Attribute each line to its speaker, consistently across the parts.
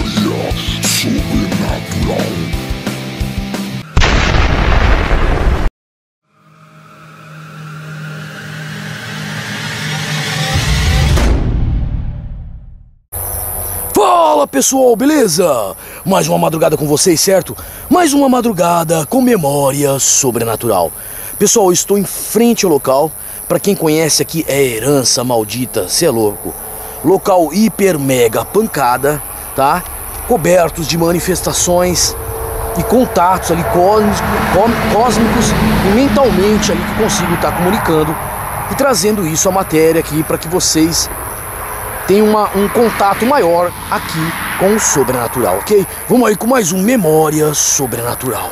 Speaker 1: Memória sobrenatural.
Speaker 2: Fala pessoal, beleza? Mais uma madrugada com vocês, certo? Mais uma madrugada com memória sobrenatural. Pessoal, eu estou em frente ao local. Pra quem conhece aqui é Herança Maldita, cê é louco. Local hiper mega pancada, tá? Cobertos de manifestações e contatos ali cósmicos e mentalmente ali que consigo estar comunicando e trazendo isso a matéria aqui para que vocês tenham um contato maior aqui com o sobrenatural, ok? Vamos aí com mais um Memória Sobrenatural.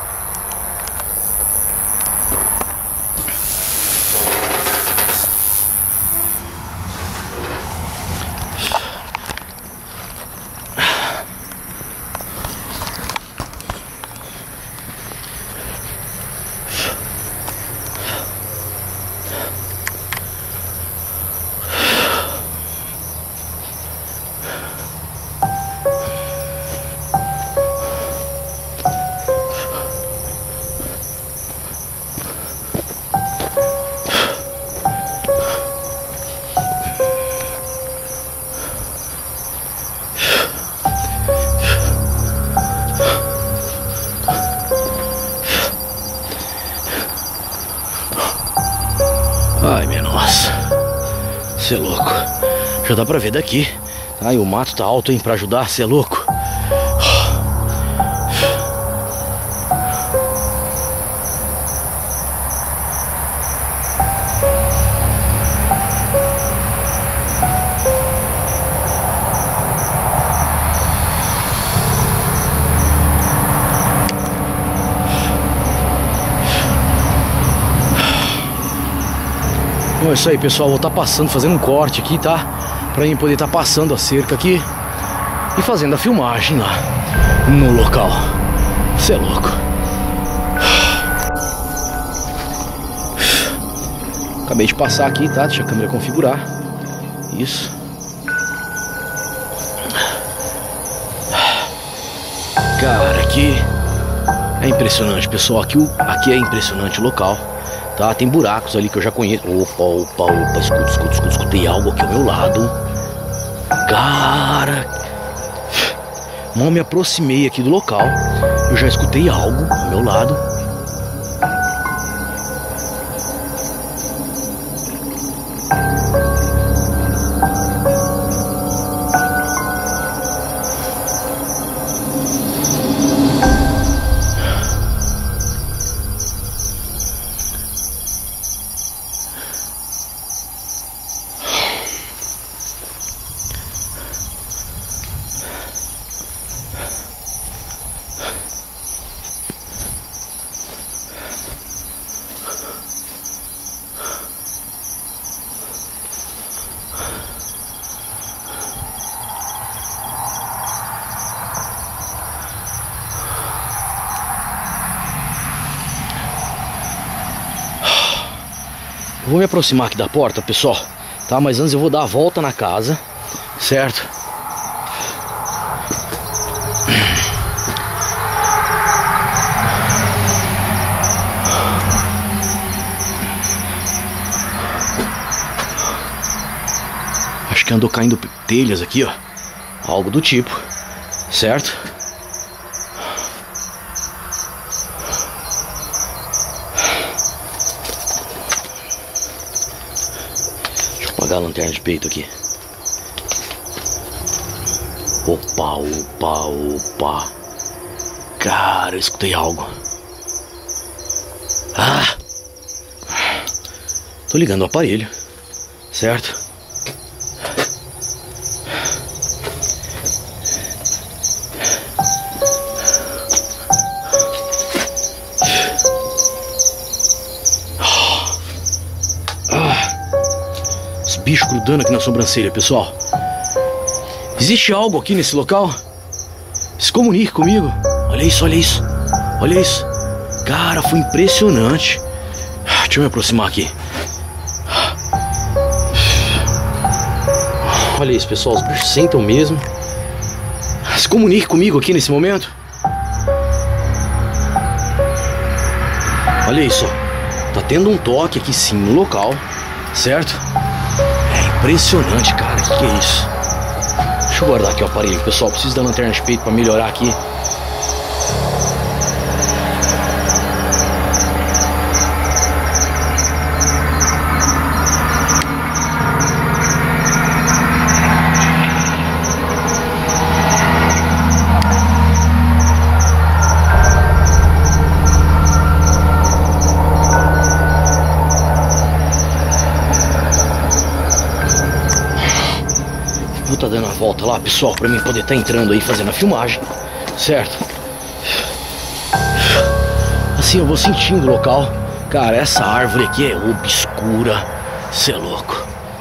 Speaker 2: Ai, minha nossa. Cê é louco. Já dá pra ver daqui. Ai, o mato tá alto, hein, pra ajudar, cê é louco. Bom, é isso aí, pessoal, vou estar passando, fazendo um corte aqui, tá? Pra mim poder estar passando a cerca aqui e fazendo a filmagem lá no local. Cê é louco. Acabei de passar aqui, tá? Deixa a câmera configurar. Isso. Cara, aqui é impressionante, pessoal. Aqui é impressionante o local. Tá, tem buracos ali que eu já conheço. Opa, escutei algo aqui ao meu lado. Cara, mal me aproximei aqui do local, eu já escutei algo ao meu lado. Eu vou me aproximar aqui da porta, pessoal, tá? Mas antes eu vou dar a volta na casa, certo? Acho que andou caindo telhas aqui, ó. Algo do tipo, certo? Apagar a lanterna de peito aqui. Opa. Cara, eu escutei algo. Tô ligando o aparelho, certo? Bicho grudando aqui na sobrancelha, pessoal. Existe algo aqui nesse local? Se comunique comigo. Olha isso, olha isso. Olha isso. Cara, foi impressionante. Deixa eu me aproximar aqui. Olha isso, pessoal. Os bichos sentam mesmo. Se comunique comigo aqui nesse momento. Olha isso, tá tendo um toque aqui sim no local, certo? É impressionante, cara, que é isso? Deixa eu guardar aqui o aparelho, pessoal, preciso da lanterna de peito pra melhorar aqui. Vou tá dando a volta lá, pessoal, pra mim poder estar entrando aí fazendo a filmagem, certo? Assim eu vou sentindo o local. Cara, essa árvore aqui é obscura, cê é louco.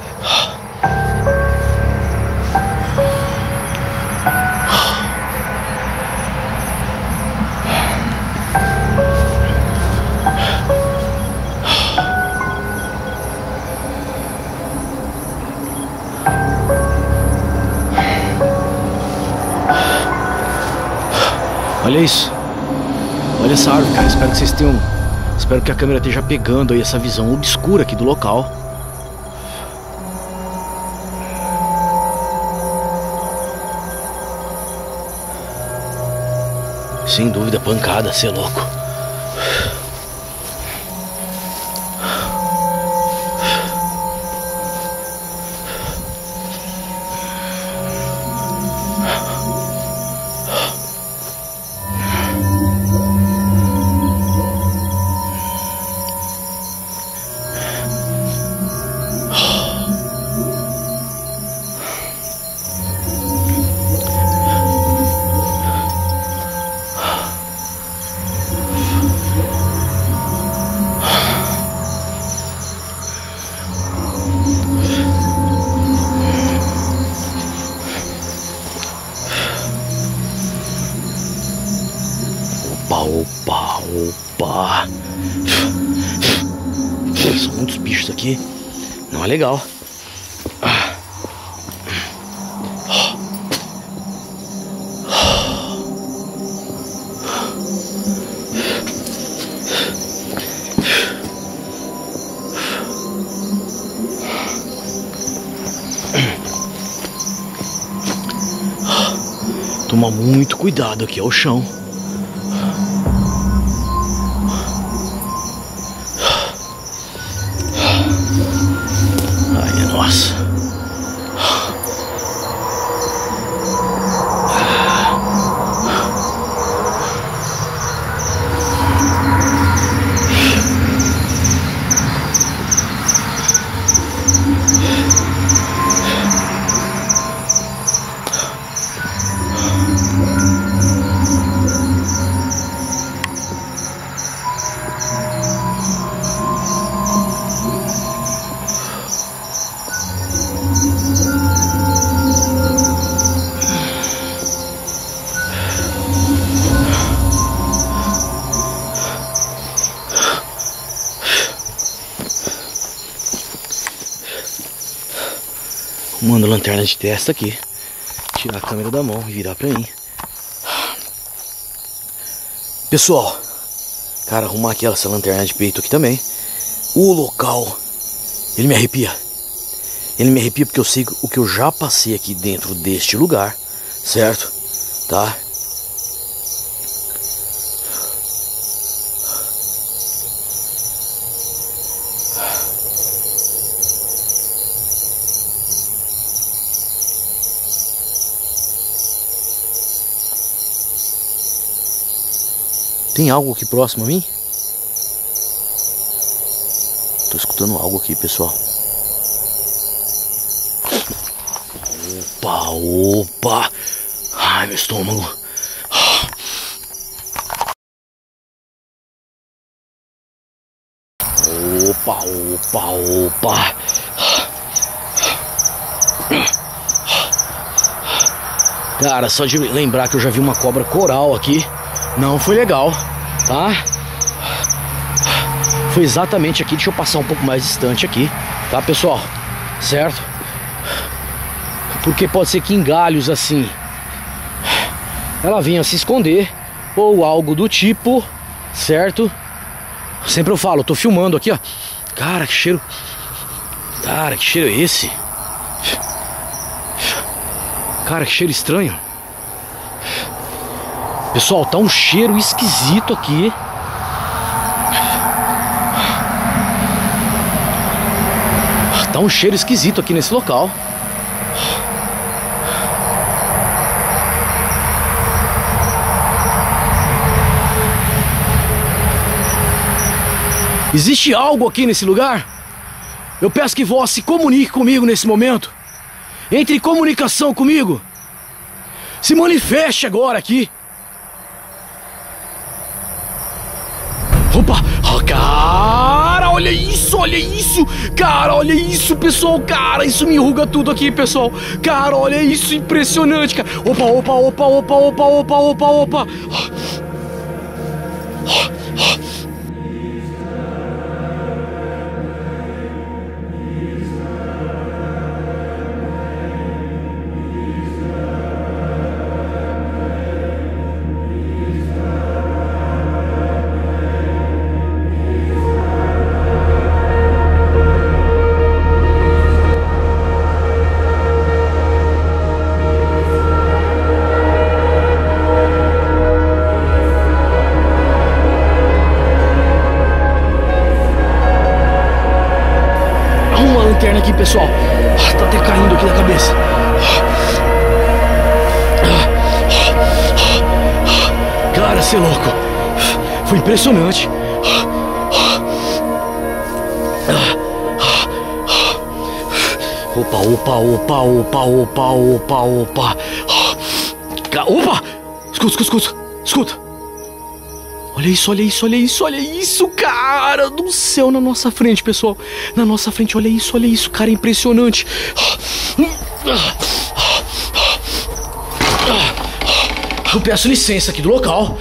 Speaker 2: Olha isso. Olha essa árvore, cara. Espero que vocês tenham... Espero que a câmera esteja pegando aí essa visão obscura aqui do local. Sem dúvida, pancada, cê é louco. Opa, opa. São muitos bichos aqui. Não é legal. Toma muito cuidado aqui ao chão. Ai, nossa. Mando lanterna de testa aqui. Tirar a câmera da mão e virar pra mim. Pessoal, cara, arrumar aqui essa lanterna de peito aqui também. O local, ele me arrepia. Ele me arrepia porque eu sei o que eu já passei aqui dentro deste lugar, certo? Tá? Tem algo aqui próximo a mim? Tô escutando algo aqui, pessoal. Opa, opa. Ai, meu estômago. Opa, opa, opa. Cara, só de lembrar que eu já vi uma cobra coral aqui. Não foi legal, tá? Foi exatamente aqui. Deixa eu passar um pouco mais distante aqui, tá, pessoal? Certo? Porque pode ser que em galhos assim ela vinha se esconder ou algo do tipo, certo? Sempre eu falo, tô filmando aqui, ó. Cara, que cheiro. Cara, que cheiro é esse? Cara, que cheiro estranho. Pessoal, tá um cheiro esquisito aqui. Tá um cheiro esquisito aqui nesse local. Existe algo aqui nesse lugar? Eu peço que vós se comunique comigo nesse momento. Entre em comunicação comigo. Se manifeste agora aqui. Opa! Oh, cara, olha isso, olha isso! Cara, olha isso, pessoal! Cara, isso me enruga tudo aqui, pessoal! Cara, olha isso, impressionante, cara! Opa, opa, opa, opa, opa, opa, opa, opa! Lanterna aqui, pessoal. Tá até caindo aqui da cabeça. Cara, cê é louco. Foi impressionante. Opa, opa, opa, opa, opa, opa, opa. Opa! Escuta, escuta, escuta. Escuta. Olha isso, olha isso, olha isso, olha isso, cara do céu, na nossa frente, pessoal. Na nossa frente, olha isso, cara, impressionante. Eu peço licença aqui do local.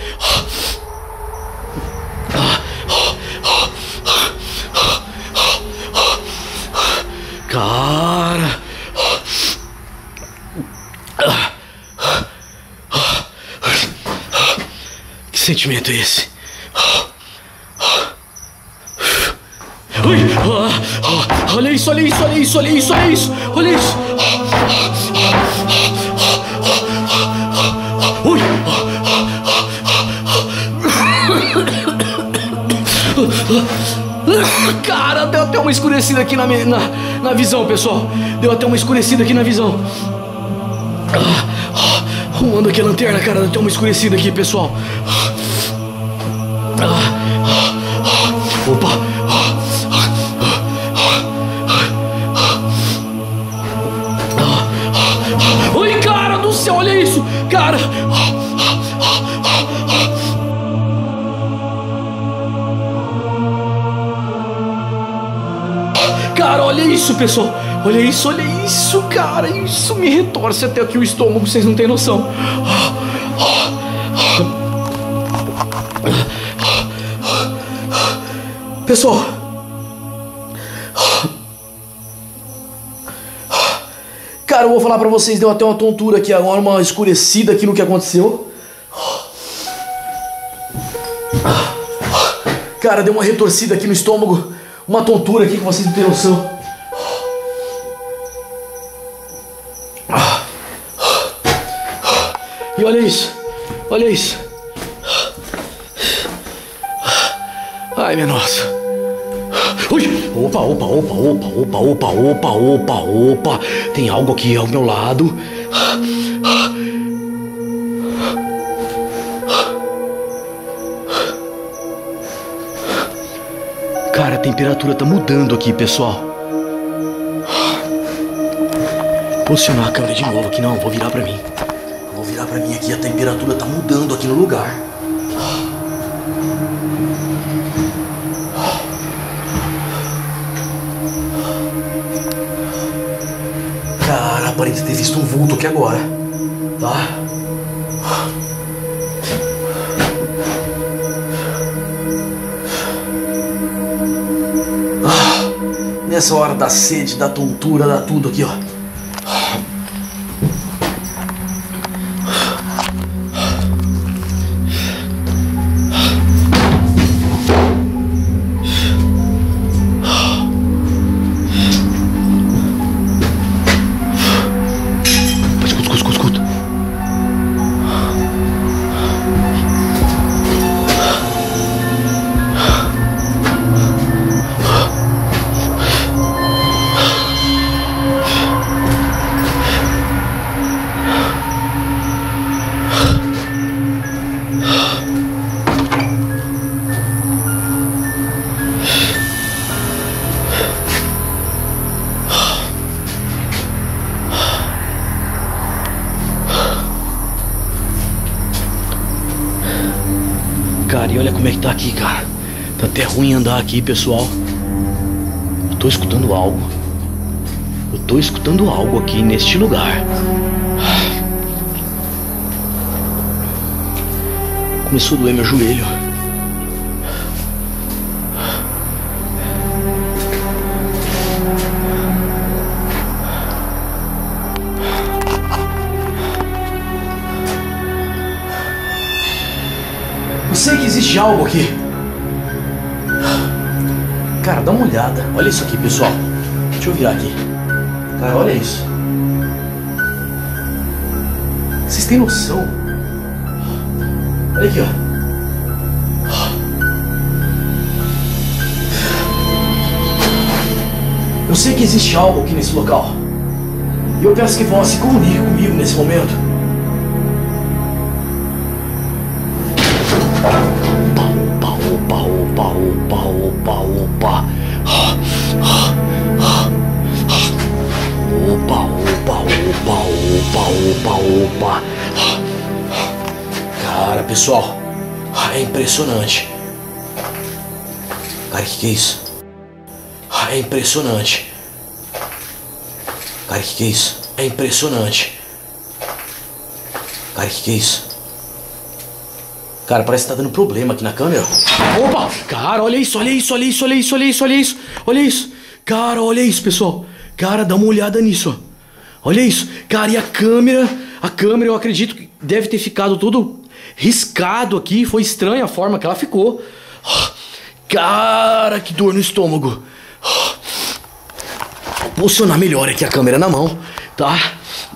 Speaker 2: Cara. Que sentimento é esse? Ui, olha isso, olha isso, olha isso, olha isso, olha isso, olha isso. Ui. Cara, deu até uma escurecida aqui na visão, pessoal. Deu até uma escurecida aqui na visão. Arrumando aqui a lanterna, cara, deu até uma escurecida aqui, pessoal. Opa. Oi, cara do céu, olha isso, cara. Cara, olha isso, pessoal. Olha isso, cara. Isso me retorce até aqui o estômago, vocês não têm noção. Pessoal, cara, eu vou falar pra vocês, deu até uma tontura aqui agora, uma escurecida aqui no que aconteceu. Cara, deu uma retorcida aqui no estômago, uma tontura aqui que vocês não têm noção. E olha isso, olha isso. Ai, minha nossa. Ui. Opa, opa, opa, opa, opa, opa, opa, opa, opa. Tem algo aqui ao meu lado. Cara, a temperatura tá mudando aqui, pessoal. Posicionar a câmera de novo aqui, não, vou virar pra mim. Vou virar pra mim aqui, a temperatura tá mudando aqui no lugar. Cara, aparenta ter visto um vulto aqui agora, tá? Nessa hora da sede, da tontura, da tudo aqui, ó. Cara, e olha como é que tá aqui, cara. Tá até ruim andar aqui, pessoal. Eu tô escutando algo. Eu tô escutando algo aqui neste lugar. Começou a doer meu joelho. Eu sei que existe algo aqui. Cara, dá uma olhada. Olha isso aqui, pessoal. Deixa eu virar aqui. Cara, olha isso. Vocês têm noção? Olha aqui, ó. Eu sei que existe algo aqui nesse local. E eu peço que você se comunique comigo nesse momento. Opa, opa, opa, opa, opa. Opa, opa, opa, opa, opa, opa. Cara, pessoal, é impressionante. Cara, que é isso? É impressionante. Cara, que é isso? É impressionante. Cara, que é isso? Cara, parece que tá dando problema aqui na câmera. Opa! Cara, olha isso, olha isso, olha isso, olha isso, olha isso, olha isso. Olha isso. Cara, olha isso, pessoal. Cara, dá uma olhada nisso, ó. Olha isso. Cara, e a câmera eu acredito que deve ter ficado todo riscado aqui. Foi estranha a forma que ela ficou. Cara, que dor no estômago. Vou posicionar melhor aqui a câmera na mão, tá?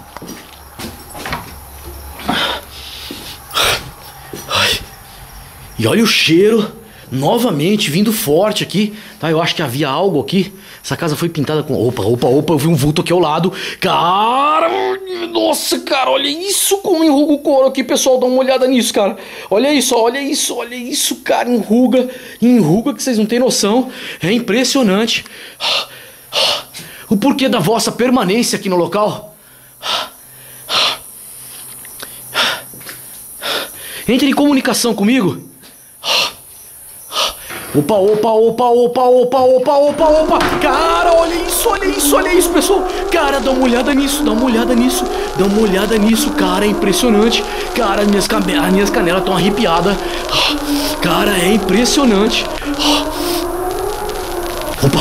Speaker 2: E olha o cheiro, novamente, vindo forte aqui, tá? Eu acho que havia algo aqui. Essa casa foi pintada com... Opa, opa, opa, eu vi um vulto aqui ao lado. Cara, nossa, cara, olha isso como enruga o couro aqui, pessoal. Dá uma olhada nisso, cara. Olha isso, olha isso, cara. Enruga que vocês não têm noção. É impressionante. O porquê da vossa permanência aqui no local? Entre em comunicação comigo. Opa, opa, opa, opa, opa, opa, opa, opa. Cara, olha isso, pessoal. Cara, dá uma olhada nisso, dá uma olhada nisso, cara, é impressionante. Cara, as minhas canelas estão arrepiadas. Cara, é impressionante. Opa.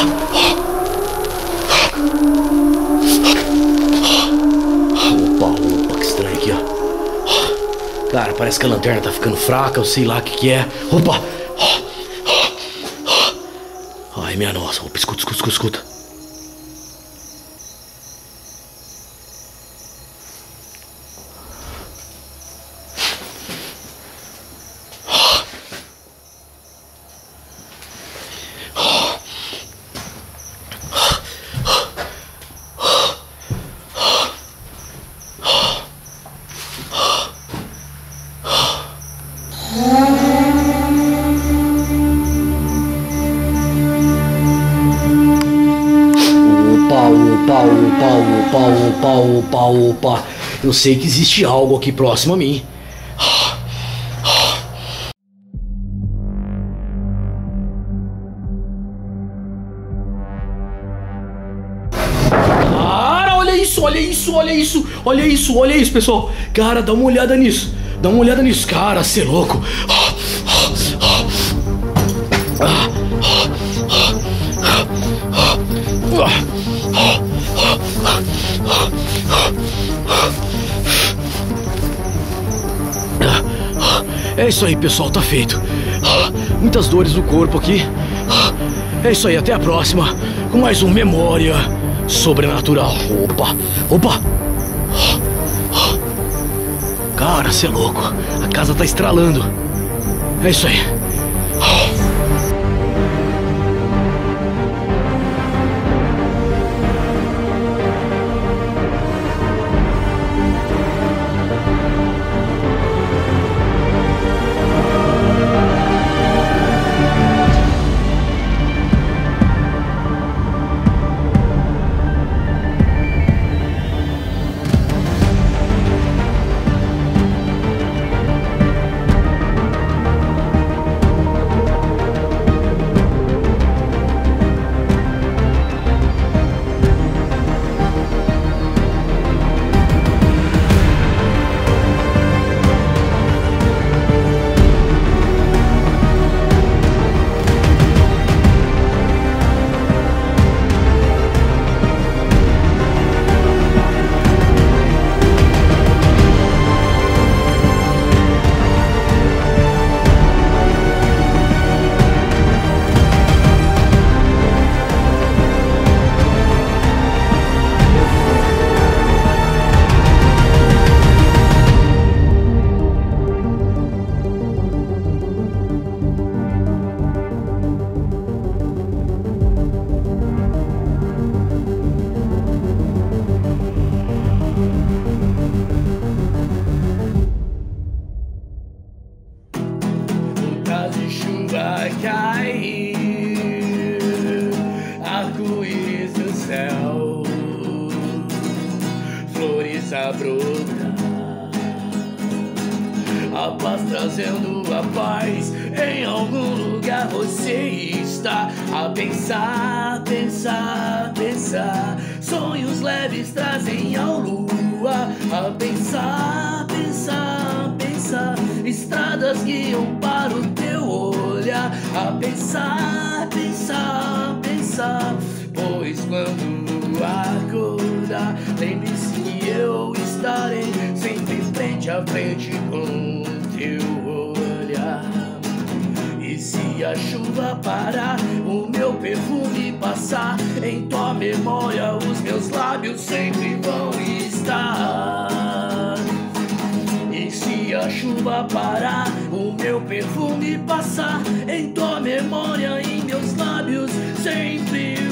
Speaker 2: Opa, que estranho aqui, ó. Cara, parece que a lanterna tá ficando fraca, eu sei lá o que é. Opa. Ai, minha nossa. Opa, escuta. Opa. Eu sei que existe algo aqui próximo a mim. Cara, olha isso, pessoal. Cara, dá uma olhada nisso. Cara, cê é louco. É isso aí, pessoal, tá feito. Muitas dores no corpo aqui. É isso aí, até a próxima com mais um Memória Sobrenatural. Opa. Cara, cê é louco. A casa tá estralando. É isso aí. começa a brotar. A paz trazendo a paz, em algum lugar você está a pensar, pensar, pensar. Sonhos leves trazem ao lua a pensar, pensar, pensar. Estradas guiam para o teu olhar a pensar, pensar, pensar. Pois quando acordar, lembre-se que eu estarei sempre frente a frente com teu olhar. E se a chuva parar, o meu perfume passar, em tua memória os meus lábios sempre vão estar. E se a chuva parar, o meu perfume passar, em tua memória e meus lábios sempre